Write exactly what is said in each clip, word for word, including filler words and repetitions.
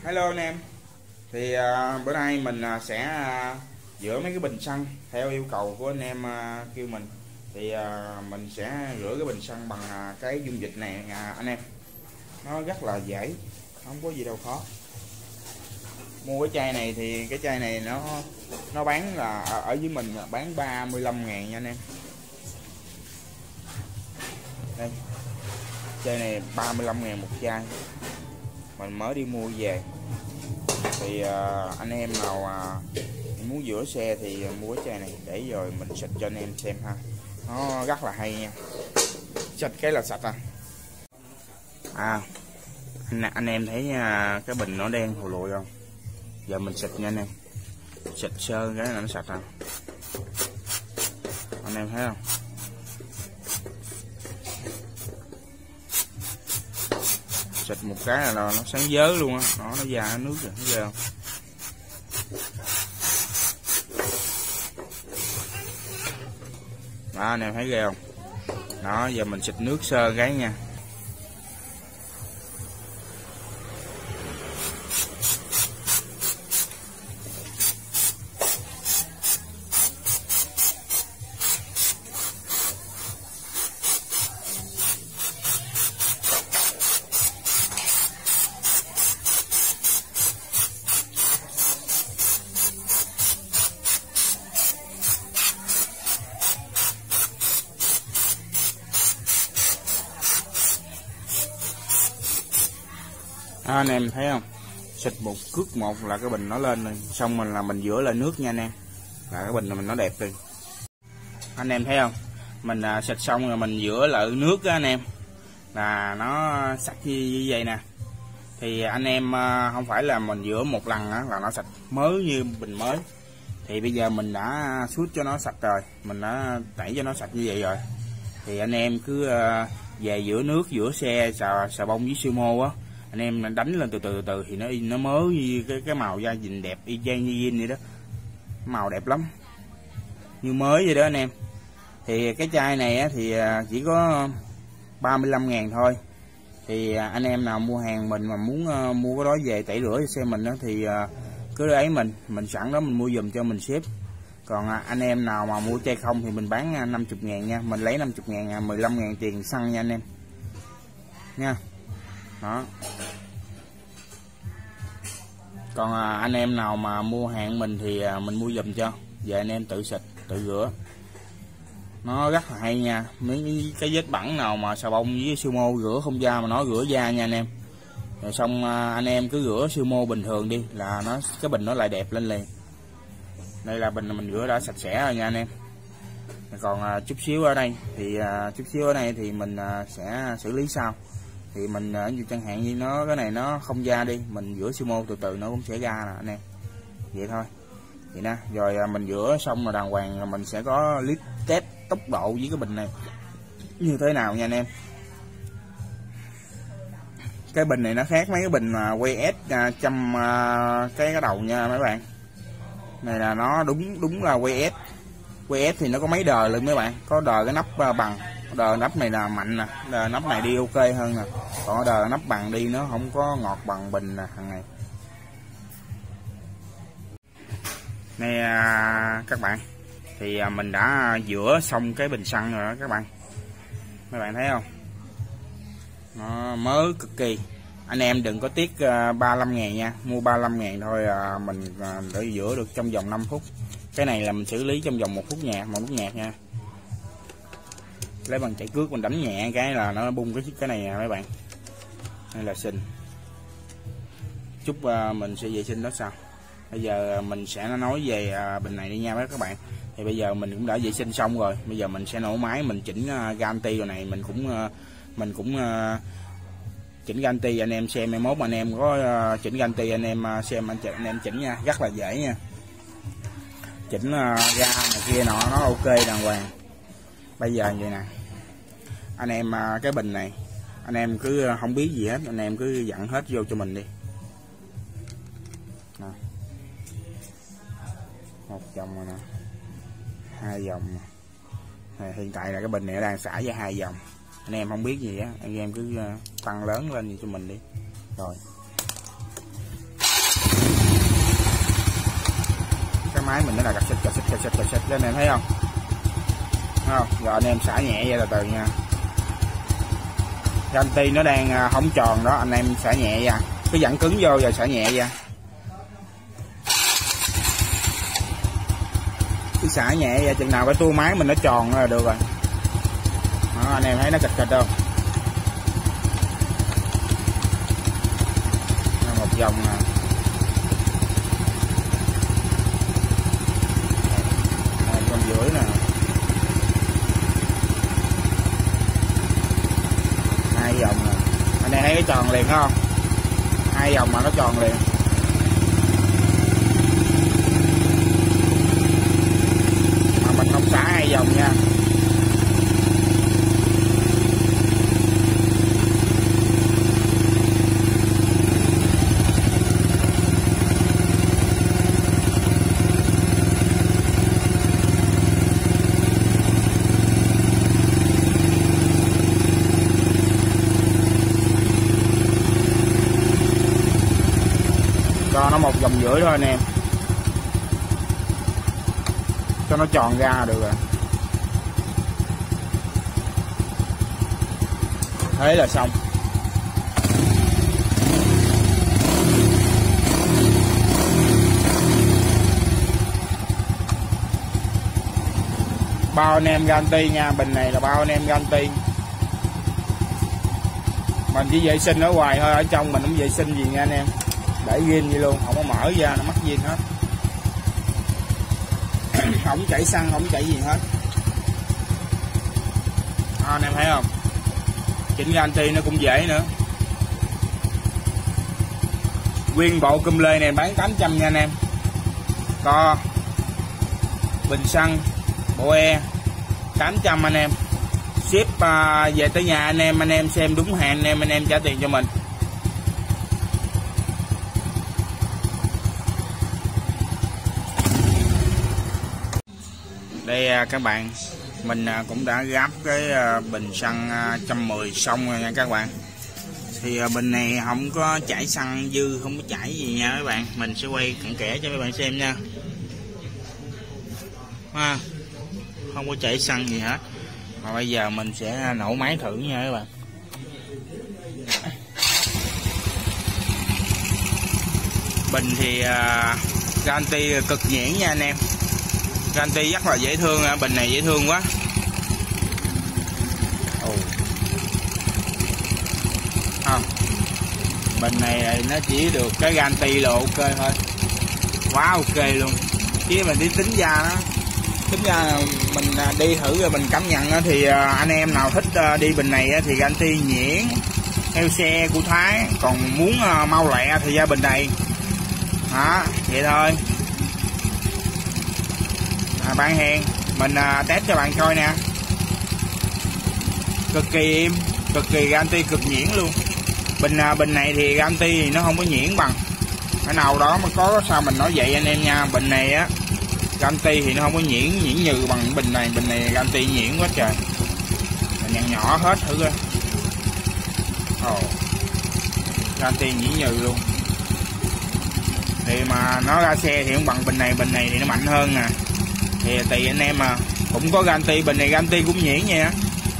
Hello anh em. Thì à, bữa nay mình à, sẽ à, rửa mấy cái bình xăng theo yêu cầu của anh em à, kêu mình. Thì à, mình sẽ rửa cái bình xăng bằng à, cái dung dịch này à, anh em. Nó rất là dễ, không có gì đâu khó. Mua cái chai này thì cái chai này nó nó bán là ở, ở dưới mình là bán ba mươi lăm ngàn nha anh em. Đây, chai này ba mươi lăm ngàn một chai, mình mới đi mua về. Thì uh, anh em nào uh, muốn rửa xe thì mua cái chai này để rồi mình xịt cho anh em xem ha. Nó rất là hay nha, xịt cái là sạch à. À anh, anh em thấy uh, cái bình nó đen thù lùi không? Giờ mình xịt nha anh em, xịt sơ cái là nó sạch à. Anh em thấy không? Xịt một cái là nó sáng dớ luôn á, nó nó ra nước rồi, thấy ghê không? Đó anh em thấy ghê không? Đó, giờ mình xịt nước sơ cái nha. À, anh em thấy không? Xịt một cước một là cái bình nó lên rồi. Xong mình là mình rửa lại nước nha anh em, là cái bình là mình nó đẹp đi. Anh em thấy không? Mình à, xịt xong rồi mình rửa lại nước á anh em, là nó sạch như vậy nè. Thì anh em à, không phải là mình rửa một lần á, là nó sạch mới như bình mới. Thì bây giờ mình đã suốt cho nó sạch rồi, mình đã tẩy cho nó sạch như vậy rồi. Thì anh em cứ à, về rửa nước, rửa xe xà, xà bông với siêu mô á, anh em đánh lên từ từ từ, từ thì nó nó mới như cái cái màu da nhìn đẹp y chang như zin vậy đó, màu đẹp lắm, như mới vậy đó anh em. Thì cái chai này á, thì chỉ có ba mươi lăm ngàn thôi. Thì anh em nào mua hàng mình mà muốn uh, mua cái đó về tẩy rửa cho xe mình đó, thì uh, cứ ấy mình mình sẵn đó mình mua giùm cho mình ship. Còn uh, anh em nào mà mua chai không thì mình bán uh, năm mươi ngàn nha, mình lấy năm mươi ngàn, mười lăm ngàn tiền xăng nha anh em nha. Đó. Còn à, anh em nào mà mua hàng mình thì à, mình mua giùm cho, về anh em tự xịt tự rửa, nó rất là hay nha. Mấy cái vết bẩn nào mà xà bông với siêu mô rửa không ra mà nó rửa da nha anh em. Rồi xong à, anh em cứ rửa siêu mô bình thường đi là nó cái bình nó lại đẹp lên liền. Đây là bình mình rửa đã sạch sẽ rồi nha anh em. Còn à, chút xíu ở đây thì à, chút xíu ở đây thì mình à, sẽ xử lý sau. Thì mình như chẳng hạn như nó cái này nó không ra đi, mình rửa siêu mô từ từ nó cũng sẽ ra nè anh em, vậy thôi vậy nè. Rồi mình rửa xong mà đàng hoàng là mình sẽ có clip test tốc độ với cái bình này như thế nào nha anh em. Cái bình này nó khác mấy cái bình mà quay ét trăm cái cái đầu nha mấy bạn. Này là nó đúng đúng là quay ét. quay ét thì nó có mấy đời luôn mấy bạn, có đời cái nắp bằng, đời nắp này là mạnh nè, đời nắp này đi ok hơn nè, còn đời nắp bằng đi nó không có ngọt bằng bình nè thằng này. Này à, các bạn, thì à, mình đã rửa xong cái bình xăng rồi đó các bạn, mấy bạn thấy không, nó mới cực kỳ. Anh em đừng có tiếc à, ba mươi lăm ngàn nha, mua ba mươi lăm ngàn thôi à, mình à, để rửa được trong vòng năm phút. Cái này là mình xử lý trong vòng một phút nhạt, một phút nhạt nha. Lấy bằng chảy cước mình đánh nhẹ cái là nó bung cái cái này nè mấy bạn. Đây là xình. Chút uh, mình sẽ vệ sinh đó sau. Bây giờ mình sẽ nói về uh, bình này đi nha các bạn. Thì bây giờ mình cũng đã vệ sinh xong rồi. Bây giờ mình sẽ nổ máy, mình chỉnh uh, ganti rồi này, mình cũng uh, mình cũng uh, chỉnh ganti anh em xem. Mai mốt anh em có uh, chỉnh ganti anh em uh, xem anh, anh em chỉnh nha, rất là dễ nha. Chỉnh uh, ga này kia nọ nó ok đàng hoàng. Bây giờ vậy nè anh em, cái bình này anh em cứ không biết gì hết, anh em cứ dặn hết vô cho mình đi nè. Một vòng rồi nè, hai vòng nè. Hiện tại là cái bình này đang xả ra hai vòng, anh em không biết gì á, anh em cứ tăng lớn lên cho mình đi rồi. máy mình nó là cạch xích cạch xích cạch xích cạch xích lên, em thấy không? Thấy không? Rồi anh em xả nhẹ ra từ từ nha. Ganti nó đang không tròn đó, anh em xả nhẹ ra, cứ dặn cứng vô rồi xả nhẹ ra, cứ xả nhẹ ra chừng nào cái tua máy mình nó tròn là được rồi. Đó, anh em thấy nó kịch kịch không? Một vòng nè, một vòng rưỡi nè, hai vòng nè, anh em thấy cái tròn liền không? Hai vòng mà nó tròn liền. Mà mình không xả hai vòng nha. Cho nó một vòng rưỡi thôi anh em, cho nó tròn ra là được rồi. Thế là xong. Bao anh em Ganti nha, bình này là bao anh em Ganti. Mình chỉ vệ sinh ở ngoài thôi, ở trong mình không vệ sinh gì nha anh em, để riêng vậy luôn, không có mở ra nó mất zin hết. Không chảy xăng, không chảy gì hết. À, anh em thấy không? Chỉnh Ganti nó cũng dễ nữa. Nguyên bộ cum lê này bán tám trăm nha anh em. Co, bình xăng, bộ e tám trăm anh em. Ship uh, về tới nhà anh em, anh em xem đúng hàng anh em, anh em trả tiền cho mình. Đây các bạn, mình cũng đã gắp cái bình xăng một trăm mười xong rồi nha các bạn. Thì bình này không có chảy xăng dư, không có chảy gì nha các bạn. Mình sẽ quay cặn kẽ cho các bạn xem nha. À, không có chảy xăng gì hết. Mà bây giờ mình sẽ nổ máy thử nha các bạn. Bình thì uh, Ganti cực nhuyễn nha anh em. Ganti rất là dễ thương, bình này dễ thương quá. Ồ. Không. Bình này nó chỉ được cái Ganti là ok thôi. Quá ok luôn. Chứ mình đi tính ra đó, tính ra mình đi thử rồi mình cảm nhận thì anh em nào thích đi bình này thì Ganti nhuyễn theo xe của Thái, còn muốn mau lẹ thì ra bình này. Đó, vậy thôi. À, bán hàng mình à, test cho bạn coi nè, cực kỳ im, cực kỳ Ganti cực nhuyễn luôn. Bình à, bình này thì Ganti thì nó không có nhuyễn bằng cái nào đó mà có sao mình nói vậy anh em nha. Bình này á Ganti thì nó không có nhuyễn nhuyễn như bằng bình này. Bình này Ganti nhuyễn quá trời, mình nhận nhỏ hết thử coi. Ồ, Ganti nhuyễn như luôn. Thì mà nó ra xe thì không bằng bình này, bình này thì nó mạnh hơn nè. Thì tùy anh em mà, cũng có Ganti, bình này Ganti cũng nhuyễn nha.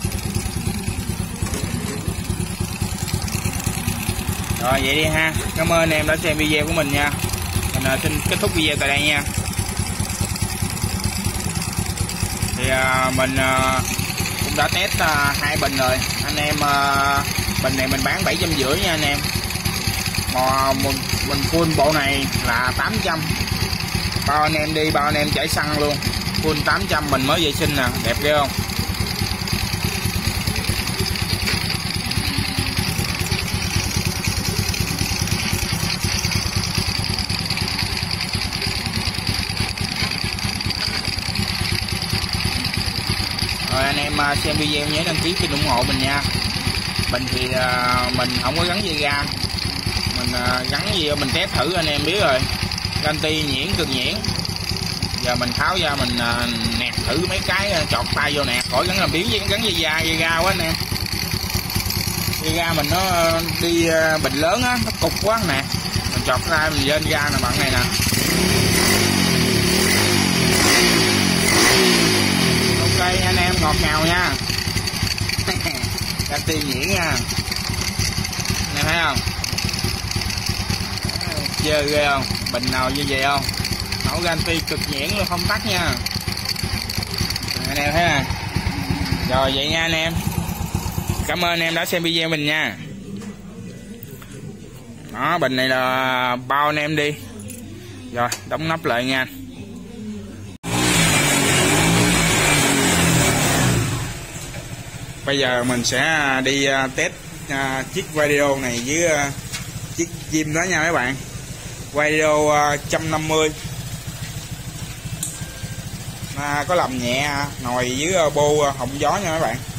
Rồi vậy đi ha, cảm ơn anh em đã xem video của mình nha. Mình uh, xin kết thúc video tại đây nha. Thì uh, mình uh, cũng đã test uh, hai bình rồi anh em. Uh, bình này mình bán bảy trăm rưỡi nha anh em. Mà mình, mình full bộ này là tám trăm. Bao anh em đi, bao anh em chảy xăng luôn. Full tám trăm mình mới vệ sinh nè, đẹp ghê không? Rồi anh em xem video nhớ đăng ký kênh ủng hộ mình nha. Mình thì uh, mình không có gắn dây ga, mình uh, gắn gì mình test thử anh em biết rồi. Ganti nhuyễn cực nhuyễn. Giờ mình tháo ra mình uh, nẹt thử mấy cái, uh, chọt tay vô nẹt, khỏi gắn làm biến với gắn dây da dây ga quá anh em. Dây ga mình nó uh, đi uh, bình lớn á, nó cục quá nè. Mình chọt ra mình lên ga nè bạn này nè. ganti nhuyễn nha, nè thấy không, chơi ghê không, bình nào như vậy không, nổ ganti cực nhuyễn luôn, không tắt nha, anh em thấy nè. Rồi vậy nha anh em, cảm ơn anh em đã xem video mình nha. Đó, bình này là bao anh em đi. Rồi đóng nắp lại nha. Bây giờ mình sẽ đi test uh, chiếc radio này với uh, chiếc zim đó nha mấy bạn. Radio uh, một trăm năm mươi à, có làm nhẹ nồi với uh, bô uh, họng gió nha mấy bạn.